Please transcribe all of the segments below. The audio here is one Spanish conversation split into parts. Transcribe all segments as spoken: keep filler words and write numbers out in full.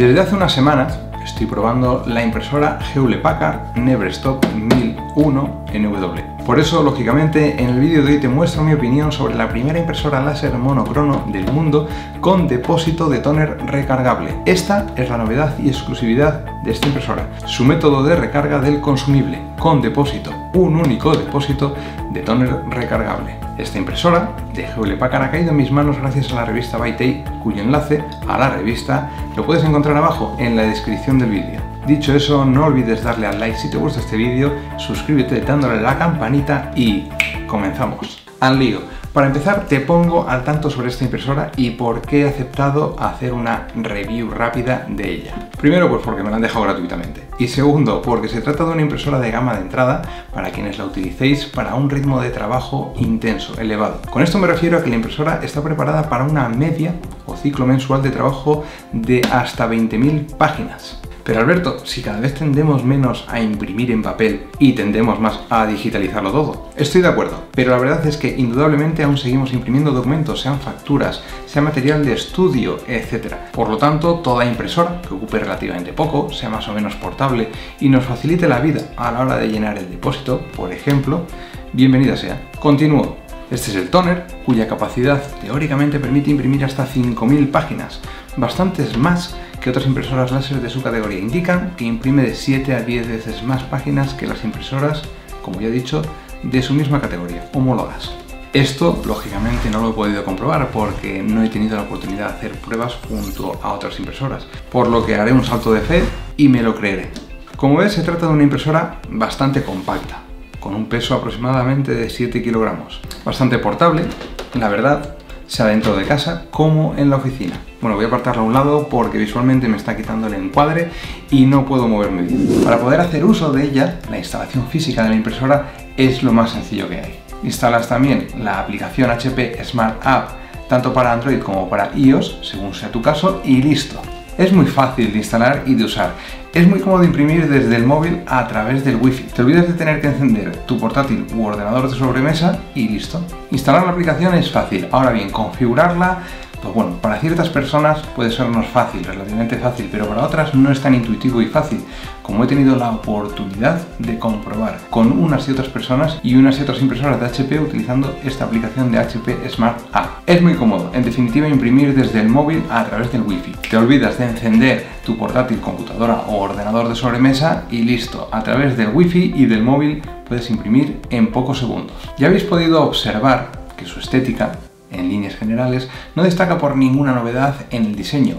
Desde hace unas semanas estoy probando la impresora Hewlett Packard Neverstop mil uno N W. Por eso, lógicamente, en el vídeo de hoy te muestro mi opinión sobre la primera impresora láser monocrono del mundo con depósito de tóner recargable. Esta es la novedad y exclusividad de esta impresora, su método de recarga del consumible, con depósito, un único depósito de tóner recargable. Esta impresora de Hewlett Packard ha caído en mis manos gracias a la revista Byte, cuyo enlace a la revista lo puedes encontrar abajo en la descripción del vídeo. Dicho eso, no olvides darle al like si te gusta este vídeo, suscríbete dándole a la campanita y comenzamos. Al lío. Para empezar, te pongo al tanto sobre esta impresora y por qué he aceptado hacer una review rápida de ella. Primero, pues porque me la han dejado gratuitamente. Y segundo, porque se trata de una impresora de gama de entrada para quienes la utilicéis para un ritmo de trabajo intenso, elevado. Con esto me refiero a que la impresora está preparada para una media o ciclo mensual de trabajo de hasta veinte mil páginas. Pero Alberto, si cada vez tendemos menos a imprimir en papel y tendemos más a digitalizarlo todo. Estoy de acuerdo, pero la verdad es que indudablemente aún seguimos imprimiendo documentos, sean facturas, sea material de estudio, etcétera. Por lo tanto, toda impresora que ocupe relativamente poco, sea más o menos portable y nos facilite la vida a la hora de llenar el depósito, por ejemplo, bienvenida sea. Continúo. Este es el tóner, cuya capacidad teóricamente permite imprimir hasta cinco mil páginas, bastantes más que otras impresoras láser de su categoría. Indican que imprime de siete a diez veces más páginas que las impresoras, como ya he dicho, de su misma categoría, homólogas. Esto, lógicamente, no lo he podido comprobar porque no he tenido la oportunidad de hacer pruebas junto a otras impresoras, por lo que haré un salto de fe y me lo creeré. Como ves, se trata de una impresora bastante compacta, con un peso aproximadamente de siete kilogramos. Bastante portable, la verdad, sea dentro de casa como en la oficina. Bueno, voy a apartarla a un lado porque visualmente me está quitando el encuadre y no puedo moverme bien. Para poder hacer uso de ella, la instalación física de la impresora es lo más sencillo que hay. Instalas también la aplicación H P Smart App tanto para Android como para iOS, según sea tu caso, y listo. Es muy fácil de instalar y de usar. Es muy cómodo imprimir desde el móvil a través del Wi-Fi. Te olvidas de tener que encender tu portátil u ordenador de sobremesa y listo. Instalar la aplicación es fácil. Ahora bien, configurarla, pues bueno, para ciertas personas puede sernos fácil, relativamente fácil, pero para otras no es tan intuitivo y fácil, como he tenido la oportunidad de comprobar con unas y otras personas y unas y otras impresoras de H P utilizando esta aplicación de H P Smart App. Es muy cómodo, en definitiva, imprimir desde el móvil a través del Wi-Fi. Te olvidas de encender tu portátil, computadora o ordenador de sobremesa y listo, a través del Wi-Fi y del móvil puedes imprimir en pocos segundos. Ya habéis podido observar que su estética, en líneas generales, no destaca por ninguna novedad en el diseño,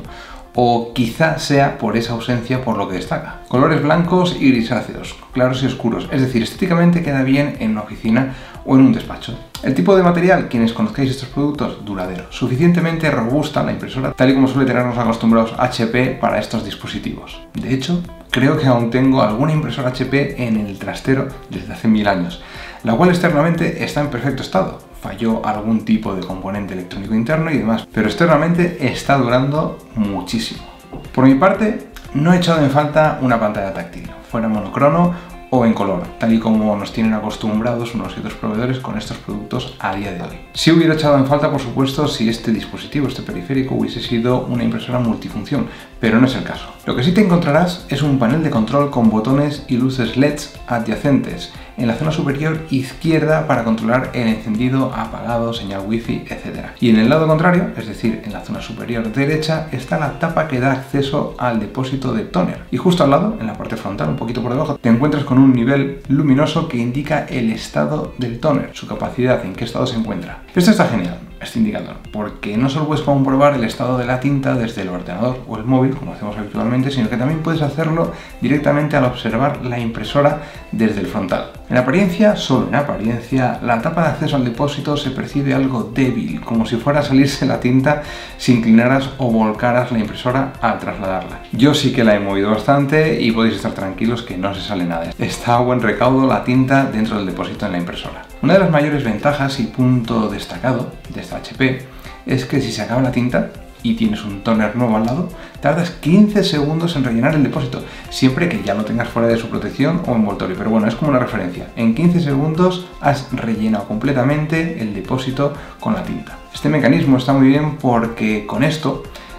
o quizá sea por esa ausencia por lo que destaca. Colores blancos y grisáceos, claros y oscuros, es decir, estéticamente queda bien en una oficina o en un despacho. El tipo de material, quienes conozcáis estos productos, duradero, suficientemente robusta la impresora, tal y como suele tenernos acostumbrados H P para estos dispositivos. De hecho, creo que aún tengo alguna impresora H P en el trastero desde hace mil años, la cual externamente está en perfecto estado. Falló algún tipo de componente electrónico interno y demás, pero externamente está durando muchísimo. Por mi parte, no he echado en falta una pantalla táctil, fuera monocrono o en color, tal y como nos tienen acostumbrados unos y otros proveedores con estos productos a día de hoy. Sí hubiera echado en falta, por supuesto, si este dispositivo, este periférico, hubiese sido una impresora multifunción, pero no es el caso. Lo que sí te encontrarás es un panel de control con botones y luces L E Ds adyacentes en la zona superior izquierda para controlar el encendido, apagado, señal Wi-Fi, etcétera. Y en el lado contrario, es decir, en la zona superior derecha, está la tapa que da acceso al depósito de tóner. Y justo al lado, en la parte frontal, un poquito por debajo, te encuentras con un nivel luminoso que indica el estado del tóner, su capacidad, en qué estado se encuentra. Esto está genial, este indicador, porque no solo puedes comprobar el estado de la tinta desde el ordenador o el móvil, como hacemos habitualmente, sino que también puedes hacerlo directamente al observar la impresora desde el frontal. En apariencia, solo en apariencia, la tapa de acceso al depósito se percibe algo débil, como si fuera a salirse la tinta si inclinaras o volcaras la impresora al trasladarla. Yo sí que la he movido bastante y podéis estar tranquilos que no se sale nada. Está a buen recaudo la tinta dentro del depósito en la impresora. Una de las mayores ventajas y punto destacado de esta H P es que si se acaba la tinta y tienes un tóner nuevo al lado, tardas quince segundos en rellenar el depósito, siempre que ya lo tengas fuera de su protección o envoltorio, pero bueno, es como una referencia. En quince segundos has rellenado completamente el depósito con la tinta. Este mecanismo está muy bien porque con esto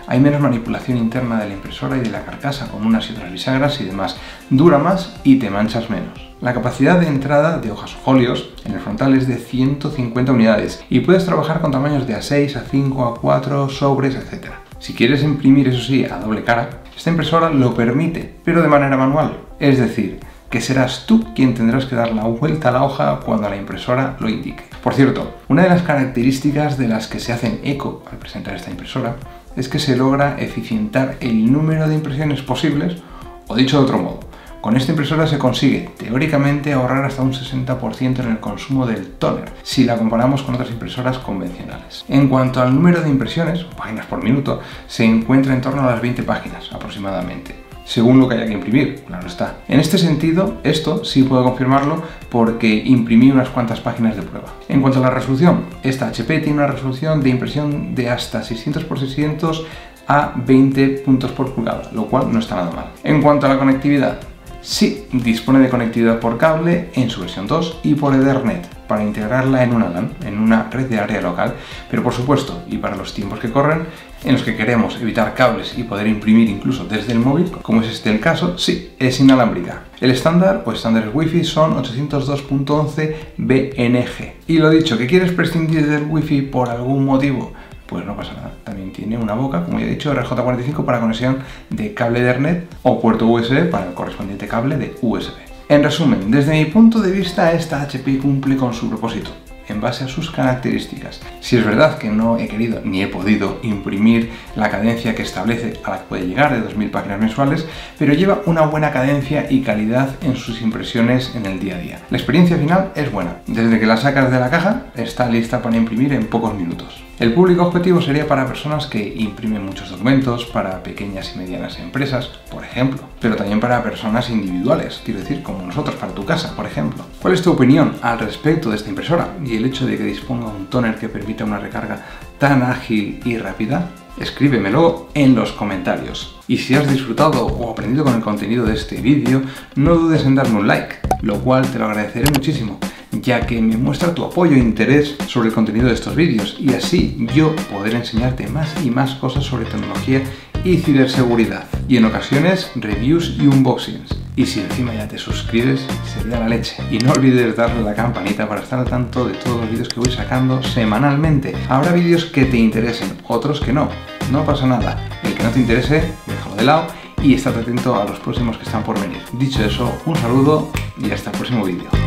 hay menos manipulación interna de la impresora y de la carcasa con unas y otras bisagras y demás. Dura más y te manchas menos. La capacidad de entrada de hojas o folios en el frontal es de ciento cincuenta unidades y puedes trabajar con tamaños de A seis, A cinco, A cuatro, sobres, etcétera. Si quieres imprimir, eso sí, a doble cara, esta impresora lo permite, pero de manera manual. Es decir, que serás tú quien tendrás que dar la vuelta a la hoja cuando la impresora lo indique. Por cierto, una de las características de las que se hacen eco al presentar esta impresora es que se logra eficientar el número de impresiones posibles, o dicho de otro modo, con esta impresora se consigue, teóricamente, ahorrar hasta un sesenta por ciento en el consumo del tóner, si la comparamos con otras impresoras convencionales. En cuanto al número de impresiones, o páginas por minuto, se encuentra en torno a las veinte páginas, aproximadamente, según lo que haya que imprimir, claro está. En este sentido, esto sí puedo confirmarlo porque imprimí unas cuantas páginas de prueba. En cuanto a la resolución, esta H P tiene una resolución de impresión de hasta seiscientos por seiscientos a veinte puntos por pulgada, lo cual no está nada mal. En cuanto a la conectividad, sí, dispone de conectividad por cable en su versión dos y por Ethernet para integrarla en una LAN, en una red de área local, pero por supuesto, y para los tiempos que corren, en los que queremos evitar cables y poder imprimir incluso desde el móvil, como es este el caso, sí, es inalámbrica. El estándar o estándares Wi-Fi son ochocientos dos punto once B N G. Y lo dicho, ¿que quieres prescindir del Wi-Fi por algún motivo? Pues no pasa nada, también tiene una boca, como ya he dicho, R J cuarenta y cinco para conexión de cable de Ethernet o puerto U S B para el correspondiente cable de U S B. En resumen, desde mi punto de vista, esta H P cumple con su propósito, en base a sus características. Si es verdad que no he querido ni he podido imprimir la cadencia que establece a la que puede llegar de dos mil páginas mensuales, pero lleva una buena cadencia y calidad en sus impresiones en el día a día. La experiencia final es buena. Desde que la sacas de la caja, está lista para imprimir en pocos minutos. El público objetivo sería para personas que imprimen muchos documentos, para pequeñas y medianas empresas, por ejemplo, pero también para personas individuales, quiero decir, como nosotros, para tu casa, por ejemplo. ¿Cuál es tu opinión al respecto de esta impresora y el hecho de que disponga de un tóner que permita una recarga tan ágil y rápida? Escríbemelo en los comentarios. Y si has disfrutado o aprendido con el contenido de este vídeo, no dudes en darme un like, lo cual te lo agradeceré muchísimo, ya que me muestra tu apoyo e interés sobre el contenido de estos vídeos y así yo poder enseñarte más y más cosas sobre tecnología y ciberseguridad, y en ocasiones reviews y unboxings. Y si encima ya te suscribes, sería la leche. Y no olvides darle a la campanita para estar al tanto de todos los vídeos que voy sacando semanalmente. Habrá vídeos que te interesen, otros que no. No pasa nada. El que no te interese, déjalo de lado y estate atento a los próximos que están por venir. Dicho eso, un saludo y hasta el próximo vídeo.